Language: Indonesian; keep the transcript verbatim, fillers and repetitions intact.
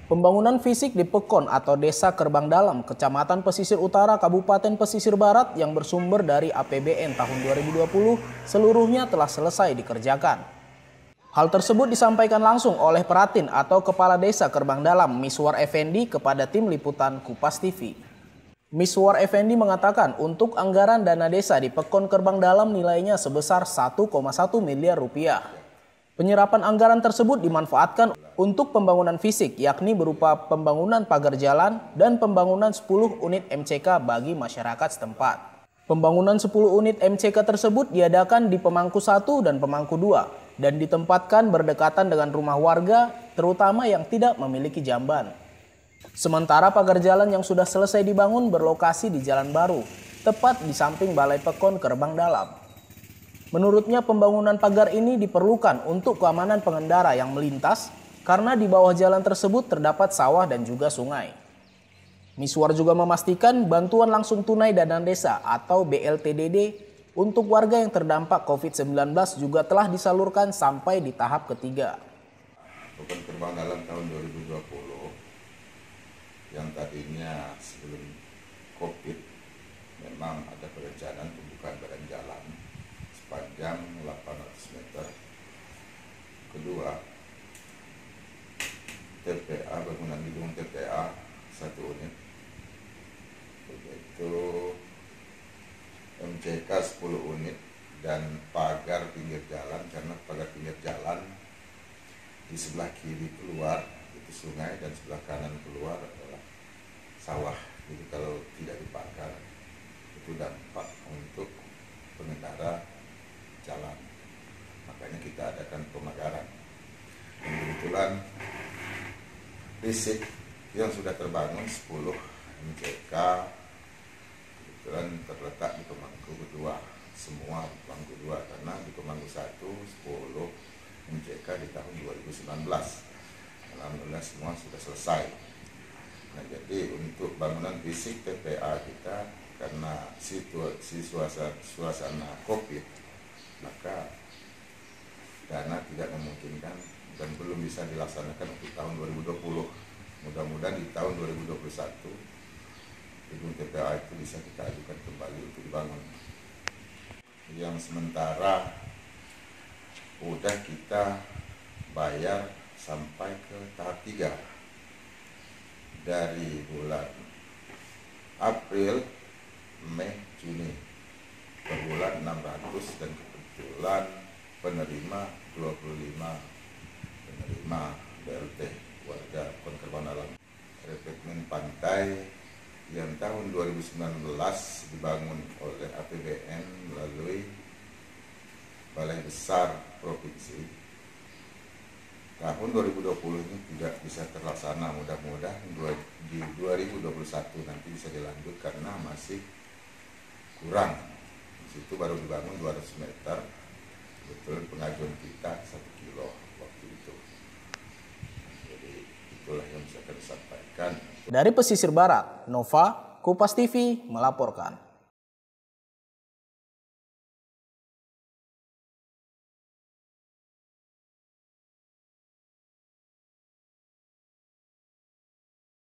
Pembangunan fisik di Pekon atau Desa Kerbang Dalam, Kecamatan Pesisir Utara, Kabupaten Pesisir Barat yang bersumber dari A P B N tahun dua ribu dua puluh seluruhnya telah selesai dikerjakan. Hal tersebut disampaikan langsung oleh Peratin atau Kepala Desa Kerbang Dalam, Miswar Effendi kepada tim liputan Kupas T V. Miswar Effendi mengatakan untuk anggaran dana desa di Pekon Kerbang Dalam nilainya sebesar satu koma satu miliar rupiah. Penyerapan anggaran tersebut dimanfaatkan untuk pembangunan fisik, yakni berupa pembangunan pagar jalan dan pembangunan sepuluh unit M C K bagi masyarakat setempat. Pembangunan sepuluh unit M C K tersebut diadakan di Pemangku satu dan Pemangku dua dan ditempatkan berdekatan dengan rumah warga, terutama yang tidak memiliki jamban. Sementara pagar jalan yang sudah selesai dibangun berlokasi di Jalan Baru, tepat di samping Balai Pekon Kerbang Dalam. Menurutnya pembangunan pagar ini diperlukan untuk keamanan pengendara yang melintas karena di bawah jalan tersebut terdapat sawah dan juga sungai. Miswar juga memastikan bantuan langsung tunai dana desa atau B L T D D untuk warga yang terdampak COVID sembilan belas juga telah disalurkan sampai di tahap ketiga. Pekon Kerbang Dalam tahun dua ribu dua puluh yang tadinya sebelum COVID memang ada perencanaan pembukaan badan jalan panjang delapan ratus meter. Kedua, T P A, bangunan gedung T P A satu unit. Begitu M C K sepuluh unit dan pagar pinggir jalan, karena pagar pinggir jalan di sebelah kiri keluar itu sungai dan sebelah kanan keluar adalah sawah. Jadi kalau tidak dipagar itu dampak untuk pengendara jalan, makanya kita adakan pemagaran. Dan kebetulan fisik yang sudah terbangun sepuluh M C K kebetulan terletak di Pemangku kedua, semua Pemangku dua, karena di Pemangku satu sepuluh M C K di tahun dua ribu sembilan belas. Alhamdulillah semua sudah selesai. Nah, jadi untuk bangunan fisik T P A kita, karena situasi suasana, suasana COVID, maka dana tidak memungkinkan dan belum bisa dilaksanakan untuk tahun dua ribu dua puluh. Mudah-mudahan di tahun dua ribu dua puluh satu gedung T P A itu bisa kita ajukan kembali untuk dibangun. Yang sementara udah kita bayar sampai ke tahap tiga dari bulan April, Mei, Juni per bulan enam ratus, dan kebetulan penerima dua puluh lima penerima B L T warga Pekon Kerbang Dalam. Revetmen pantai yang tahun dua ribu sembilan belas dibangun oleh A P B N melalui Balai Besar Provinsi, tahun dua ribu dua puluh ini tidak bisa terlaksana. Mudah-mudahan di dua ribu dua puluh satu nanti bisa dilanjut karena masih kurang. Itu baru dibangun dua ratus meter, betul pengajuan kita satu kilo waktu itu. Jadi itulah yang bisa kami sampaikan. Dari Pesisir Barat, Nova, Kupas T V melaporkan.